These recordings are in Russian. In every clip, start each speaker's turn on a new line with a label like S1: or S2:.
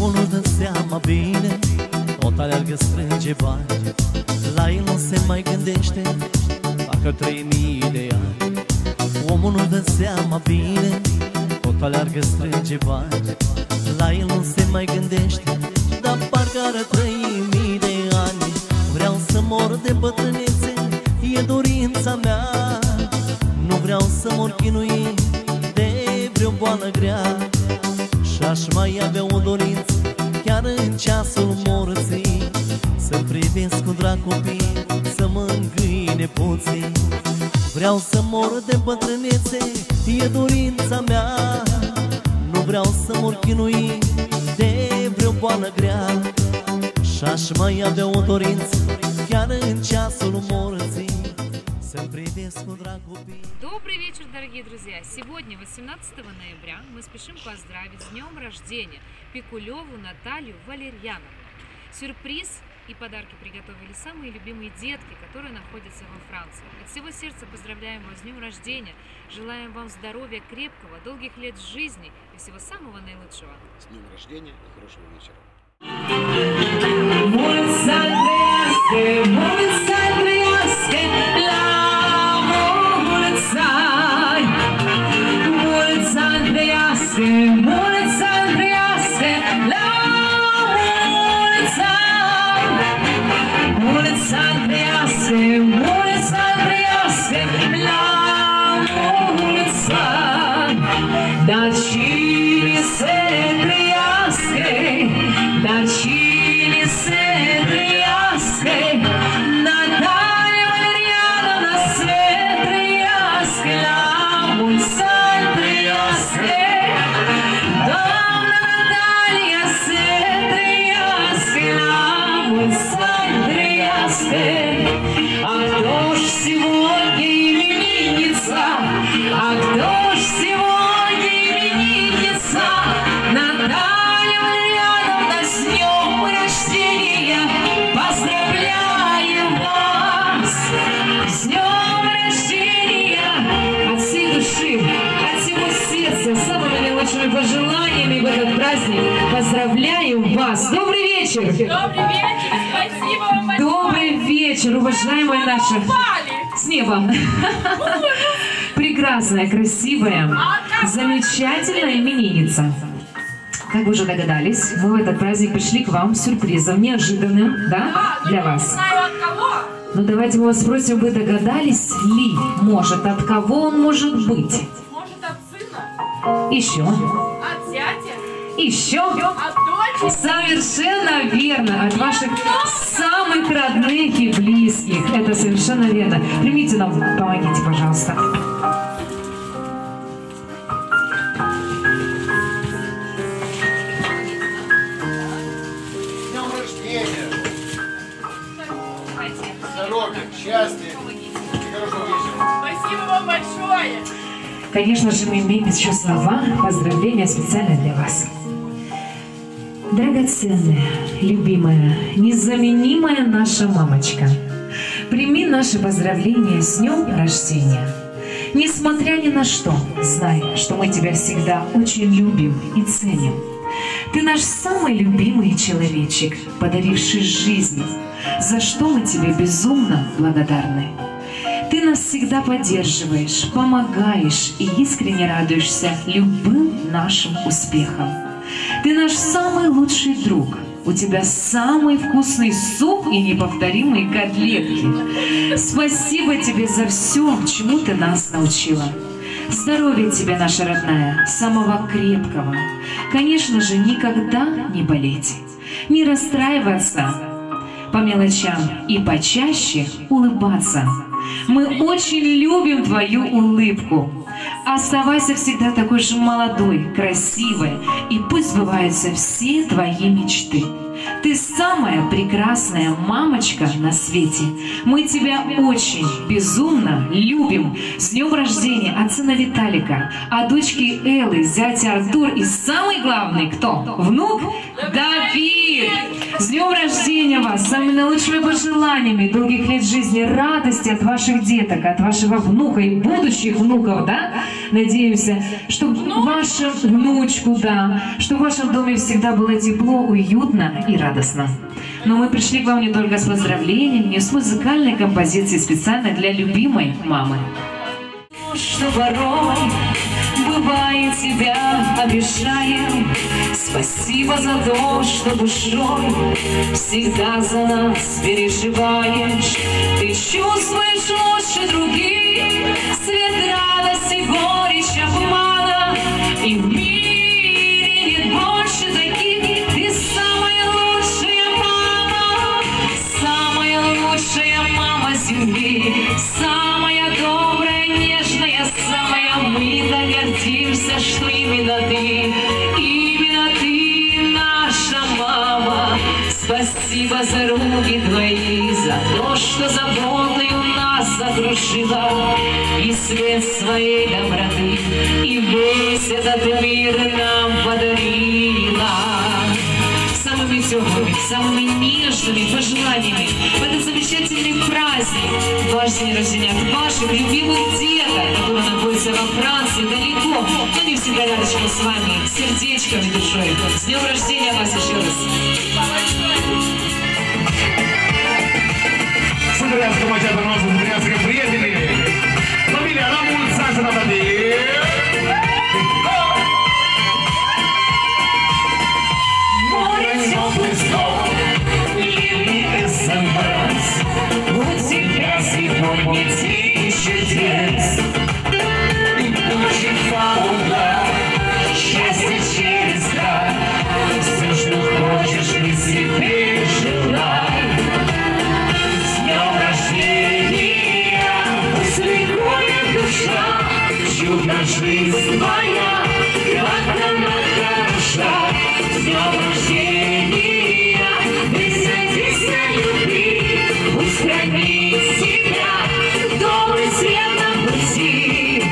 S1: Omul nu dă seama bine, tot aleargă strânge bani. La el nu se mai gândește dacă 3000 de ani. Omul nu dă seama bine, tot aleargă strânge bani. La el nu se mai gândește, dar parcă are 3000 de ani. Vreau să mor de bătrânețe, e dorința mea. Nu vreau să mor chinuit de vreo boală grea. Și-aș mai avea o dorință, chiar în ceasul morții, să privesc cu drag copii, să mă îngâi nepoții. Vreau să mor de bătrânețe, e dorința mea. Nu vreau să mor chinuit de vreo boală grea. Și-aș mai avea o dorință, chiar în ceasul morții, să превес cu drag copii.
S2: Добрый вечер, дорогие друзья! Сегодня, 18 ноября, мы спешим поздравить с днем рождения Пикулеву Наталью Валерьяновну. Сюрприз и подарки приготовили самые любимые детки, которые находятся во Франции. От всего сердца поздравляем вас с днем рождения, желаем вам здоровья крепкого, долгих лет жизни и всего самого наилучшего.
S3: С днем рождения и хорошего вечера!
S4: Dar cine se trăiască, dar cine se trăiască, Natalia Valerianovna se trăiască, la mulți ani trăiască. Doamna Natalia se trăiască, la mulți ani trăiască. А кто ж сегодня именинница? А кто ж сегодня именинница? Наталья Валерьяновна, с днем рождения поздравляем вас! С днем рождения! От всей души, от всего сердца, с самыми наилучшими пожеланиями в этот праздник поздравляем вас! Добрый вечер!
S2: Добрый вечер! Спасибо вам большое!
S4: Добрый вечер, уважаемые наши! С неба! Прекрасная, красивая, замечательная именинница. Как вы уже догадались, мы в этот праздник пришли к вам с сюрпризом, неожиданным, да, для вас. Но давайте мы вас спросим, вы догадались ли, может, от кого он может быть?
S2: Может, от сына?
S4: Еще?
S2: От зятя?
S4: Еще?
S2: От дочери?
S4: Совершенно верно, от ваших самых родных и близких. Это совершенно верно. Примите нам, помогите, пожалуйста.
S3: С днем рождения! Здоровья, счастья и хорошего вечера!
S2: Спасибо вам большое!
S4: Конечно же, мы имеем еще слова поздравления специально для вас. Драгоценная, любимая, незаменимая наша мамочка, прими наши поздравления с днем рождения. Несмотря ни на что, знай, что мы тебя всегда очень любим и ценим. Ты наш самый любимый человечек, подаривший жизнь, за что мы тебе безумно благодарны. Ты нас всегда поддерживаешь, помогаешь и искренне радуешься любым нашим успехам. Ты наш самый лучший друг. У тебя самый вкусный суп и неповторимые котлетки. Спасибо тебе за все, чему ты нас научила. Здоровья тебе, наша родная, самого крепкого. Конечно же, никогда не болеть, не расстраиваться по мелочам и почаще улыбаться. Мы очень любим твою улыбку. Оставайся всегда такой же молодой, красивой, и пусть сбываются все твои мечты. Ты самая прекрасная мамочка на свете. Мы тебя очень безумно любим. С днем рождения от сына Виталика, от дочки Эллы, зятя Артур и самый главный кто? Внук Давид. дорогие, с днем рождения вас, с самыми наилучшими пожеланиями, долгих лет жизни, радости от ваших деток, от вашего внука и будущих внуков, да? Надеемся, что вашу внучку, да, что в вашем доме всегда было тепло, уютно и радостно. Но мы пришли к вам не только с поздравлениями, но и с музыкальной композицией специально для любимой мамы. Что порой бывает, тебя обижаем. Спасибо за то, что душой всегда за нас переживаешь. Ты чувствуешь лучше других свет радости, горечь, обмана. И в мире нет больше таких. Ты самая лучшая мама земли, самая добрая, нежная, самая. Мы так гордимся, что именно ты наша мама. Спасибо за руки твои, за то, что заботой у нас окружила, и свет своей доброты, и весь этот мир нам подарила. Самыми теплыми, самыми нежными пожеланиями в этот замечательный праздник, ваш день рождения, от ваших любимых деток, которые находятся во Франции, далеко, но они всегда рядышком с вами, сердечком и душой. С днем рождения вас еще раз!
S3: Садрянская мачата наша, садрянская приятели. Фамилия Рамуль Саша Натали. Море теплый снов, ливни СМС. У тебя сегодня тысяча чудес. И тучи фауна, счастье через край. Все, что хочешь, ты себе желай. С днем рождения, пусть ликует душа, чудо жизнь моя, как она хороша. С днем рождения, присадись на любви, пусть хранит тебя добрый свет на пути.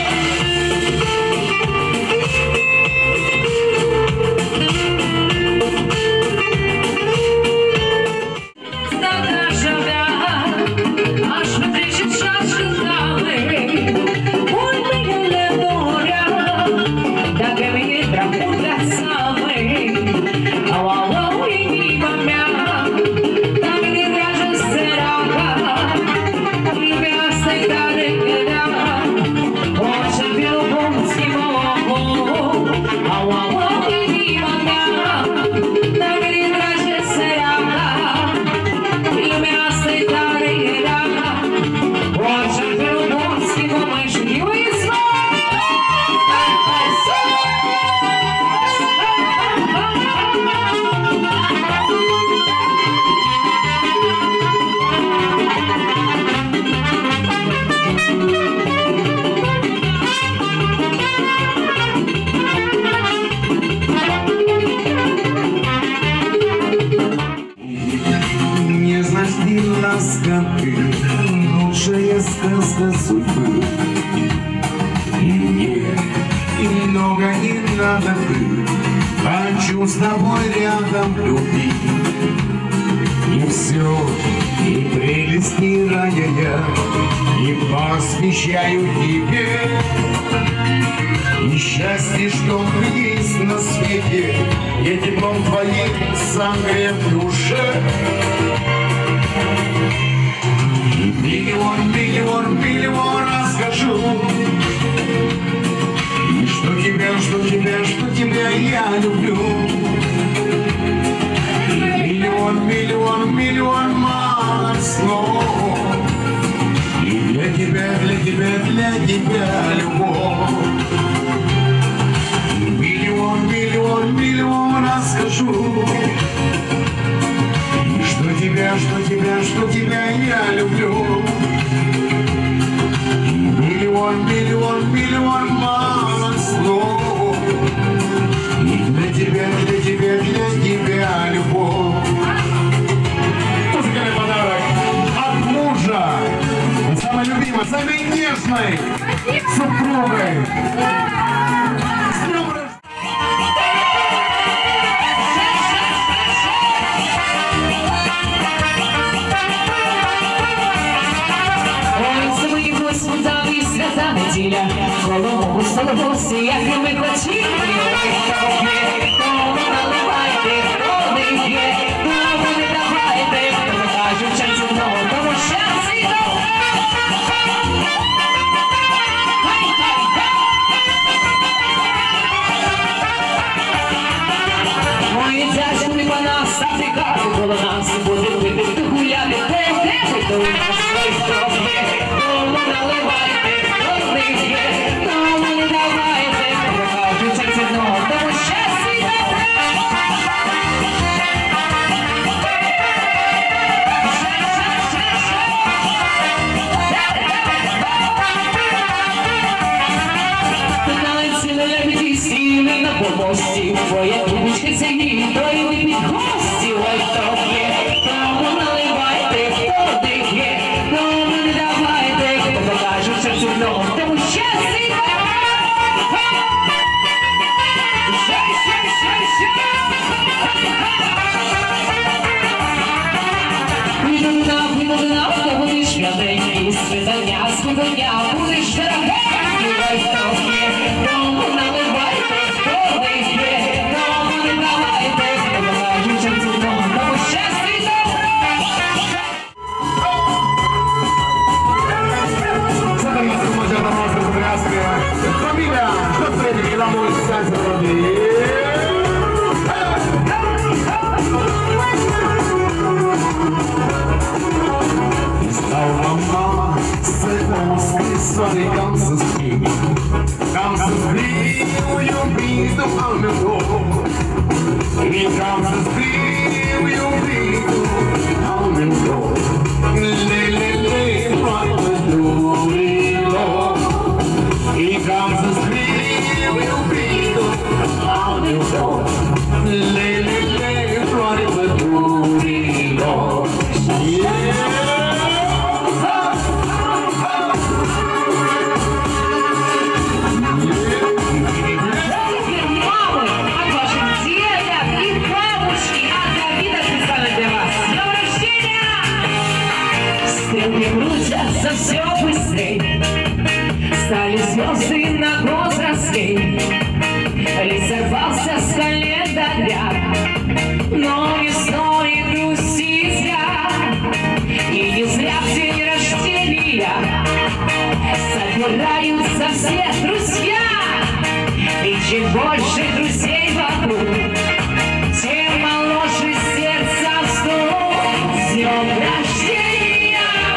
S3: Лучшая сказка судьбы. И мне, и много не надо ты. Хочу с тобой рядом любить. И все, и прелесть не рая, и посвящаю тебе. И счастье, что есть на свете, я теплом твоим согрет в душе. Миллион раз скажу, и что тебя я люблю. Миллион мало слов, и для тебя любовь. Миллион раз скажу, и что тебя я люблю. Миллион мало слов, и для тебя любовь. Музыкальный подарок от мужа, самой любимой, самой нежной супругой. С днем рождения!
S4: гости, як і ми хотіли. Тому наливайте, хто не є, тому не давайте, хто не каже, часу знову, тому щас і знову. Мої дядьки по нас, а ти кажу, коло нас буде пити, гуляти, де у нас свої сторони. Тому наливайте, хто не є, тому не давайте, хто каже, часу знову, тому щас і знову. Сіли на помості, твоя трубочка сягні, то й ви під гості, ой, хто є, тому наливайте, хто дихє, тому не давайте, хто покаже серцю дно, тому щастя. Підодна, хто будеш святенький, святання, святання, будеш дорогенький, ой, хто є, тому наливайте, хто дихє, тому не давайте, хто покаже серцю дно, тому щастя.
S3: Satanás, como já da nossa brasca. Família, do Frederico, pelo amor de Deus. Stał mama, Srebrowski, sorry, Kamsowski. Kamsowski, ujubił al meu dom. I Kamsowski, ujubił al meu dom. Le, le, le, I Kamsowski, ujubił al meu dom. Le, le, le,
S4: крутятся все быстрей, стали звезды на год взрослей. Лист сорвался с календаря, но весной грустит зря. И не зря в день рождения собираются все друзья. И чем больше друзей вокруг, тем моложе сердце вздох. С днем рождения!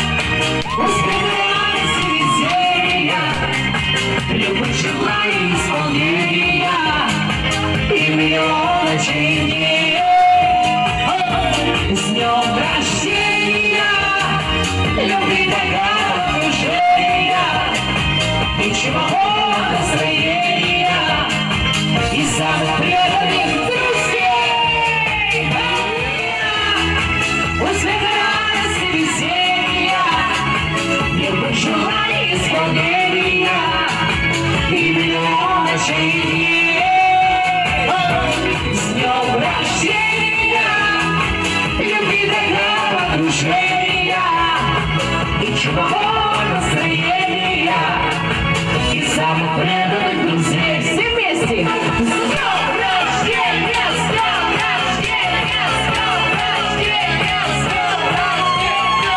S4: Успевай везения, любовь, желание, исполнения и мелочи. С днем рождения, любви, богатого окружения, ничего настроения и самых преданных друзей. Успех, радость и веселья, любовь, желание, исполнения и мелочи. С днем рождения, любви, добра, окружения, ничего настроения и самых преданных друзей. Все вместе! С днем рождения! С днем рождения! С днем рождения! С днем рождения!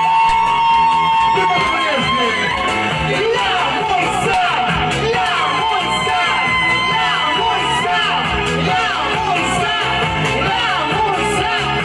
S4: Ля мой сан! Ля мой сан! Ля мой сан! Ля мой сан! Ля мой сан!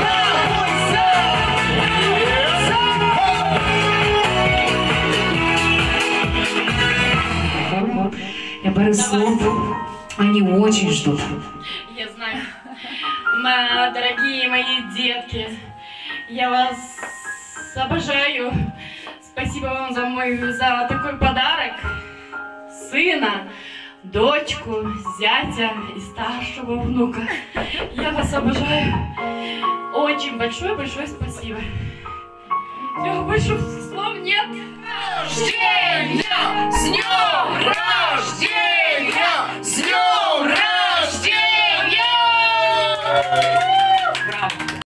S4: Ля мой сан! Я пару слов, они очень ждут.
S5: Я знаю. Дорогие мои детки, я вас обожаю. Спасибо вам за такой подарок. Сына, дочку, зятя и старшего внука. Я вас обожаю. Очень большое-большое спасибо. Все, больше слов нет. Рождения! С днем рождения! С днем рождения!